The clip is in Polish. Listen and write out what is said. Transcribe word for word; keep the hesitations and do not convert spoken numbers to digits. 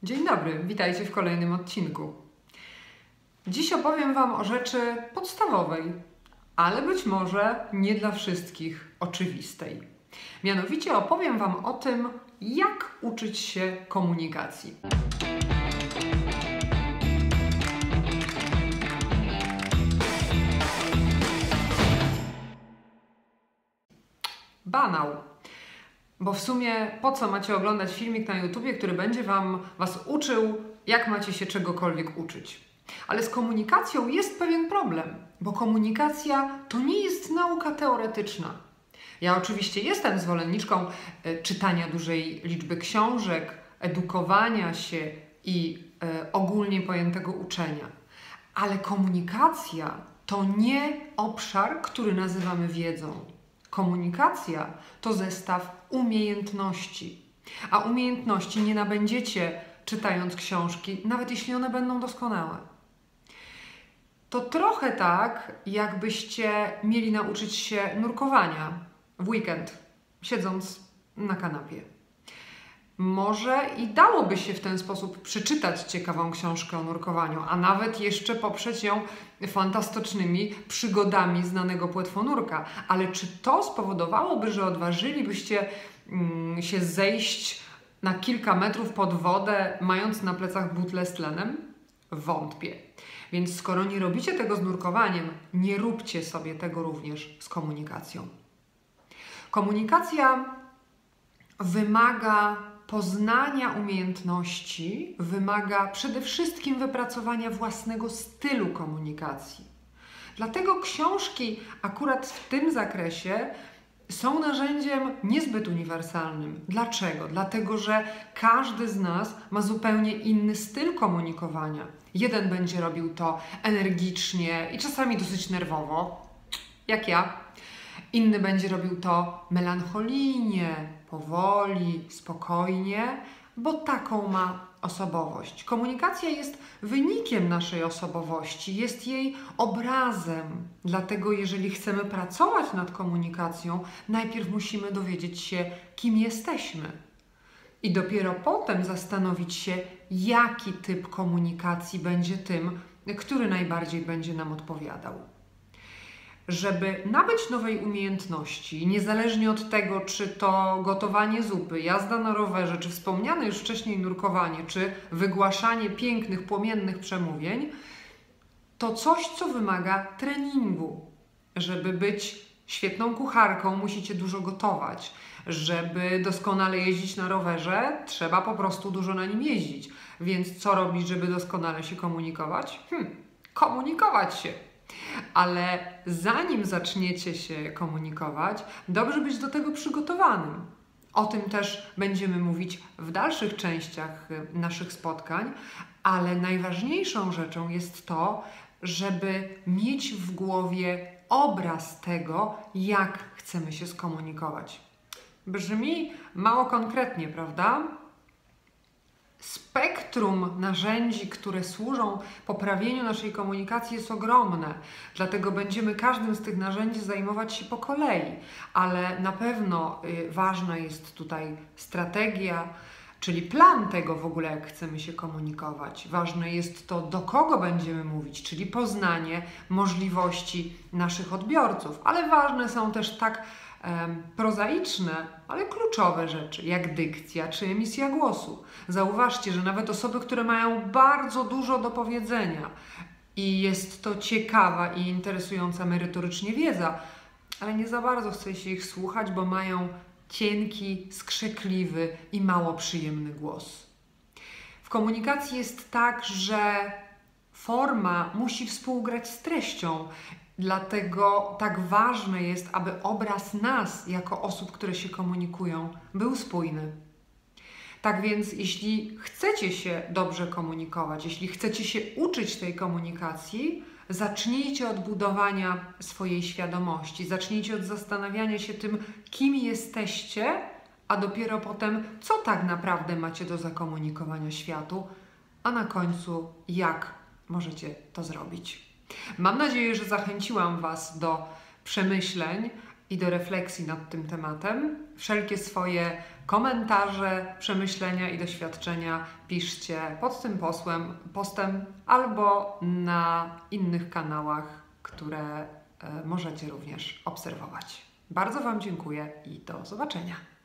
Dzień dobry, witajcie w kolejnym odcinku. Dziś opowiem Wam o rzeczy podstawowej, ale być może nie dla wszystkich oczywistej. Mianowicie opowiem Wam o tym, jak uczyć się komunikacji. Banał. Bo w sumie po co macie oglądać filmik na YouTubie, który będzie wam, Was uczył, jak macie się czegokolwiek uczyć. Ale z komunikacją jest pewien problem, bo komunikacja to nie jest nauka teoretyczna. Ja oczywiście jestem zwolenniczką e, czytania dużej liczby książek, edukowania się i e, ogólnie pojętego uczenia. Ale komunikacja to nie obszar, który nazywamy wiedzą. Komunikacja to zestaw umiejętności, a umiejętności nie nabędziecie czytając książki, nawet jeśli one będą doskonałe. To trochę tak, jakbyście mieli nauczyć się nurkowania w weekend, siedząc na kanapie. Może i dałoby się w ten sposób przeczytać ciekawą książkę o nurkowaniu, a nawet jeszcze poprzeć ją fantastycznymi przygodami znanego płetwonurka. Ale czy to spowodowałoby, że odważylibyście mm, się zejść na kilka metrów pod wodę, mając na plecach butlę z tlenem? Wątpię. Więc skoro nie robicie tego z nurkowaniem, nie róbcie sobie tego również z komunikacją. Komunikacja wymaga poznania umiejętności, wymaga przede wszystkim wypracowania własnego stylu komunikacji. Dlatego książki akurat w tym zakresie są narzędziem niezbyt uniwersalnym. Dlaczego? Dlatego, że każdy z nas ma zupełnie inny styl komunikowania. Jeden będzie robił to energicznie i czasami dosyć nerwowo, jak ja. Inny będzie robił to melancholijnie, powoli, spokojnie, bo taką ma osobowość. Komunikacja jest wynikiem naszej osobowości, jest jej obrazem. Dlatego jeżeli chcemy pracować nad komunikacją, najpierw musimy dowiedzieć się, kim jesteśmy. I dopiero potem zastanowić się, jaki typ komunikacji będzie tym, który najbardziej będzie nam odpowiadał. Żeby nabyć nowej umiejętności, niezależnie od tego, czy to gotowanie zupy, jazda na rowerze, czy wspomniane już wcześniej nurkowanie, czy wygłaszanie pięknych, płomiennych przemówień, to coś, co wymaga treningu. Żeby być świetną kucharką, musicie dużo gotować. Żeby doskonale jeździć na rowerze, trzeba po prostu dużo na nim jeździć. Więc co robić, żeby doskonale się komunikować? Hm, komunikować się. Ale zanim zaczniecie się komunikować, dobrze być do tego przygotowanym. O tym też będziemy mówić w dalszych częściach naszych spotkań, ale najważniejszą rzeczą jest to, żeby mieć w głowie obraz tego, jak chcemy się skomunikować. Brzmi mało konkretnie, prawda? Spektrum narzędzi, które służą poprawieniu naszej komunikacji, jest ogromne. Dlatego będziemy każdym z tych narzędzi zajmować się po kolei. Ale na pewno y, ważna jest tutaj strategia, czyli plan tego w ogóle, jak chcemy się komunikować. Ważne jest to, do kogo będziemy mówić, czyli poznanie możliwości naszych odbiorców. Ale ważne są też tak prozaiczne, ale kluczowe rzeczy, jak dykcja czy emisja głosu. Zauważcie, że nawet osoby, które mają bardzo dużo do powiedzenia i jest to ciekawa i interesująca merytorycznie wiedza, ale nie za bardzo chce się ich słuchać, bo mają cienki, skrzekliwy i mało przyjemny głos. W komunikacji jest tak, że forma musi współgrać z treścią. Dlatego tak ważne jest, aby obraz nas, jako osób, które się komunikują, był spójny. Tak więc, jeśli chcecie się dobrze komunikować, jeśli chcecie się uczyć tej komunikacji, zacznijcie od budowania swojej świadomości, zacznijcie od zastanawiania się tym, kim jesteście, a dopiero potem, co tak naprawdę macie do zakomunikowania światu, a na końcu, jak możecie to zrobić. Mam nadzieję, że zachęciłam Was do przemyśleń i do refleksji nad tym tematem. Wszelkie swoje komentarze, przemyślenia i doświadczenia piszcie pod tym posłem, postem albo na innych kanałach, które możecie również obserwować. Bardzo Wam dziękuję i do zobaczenia.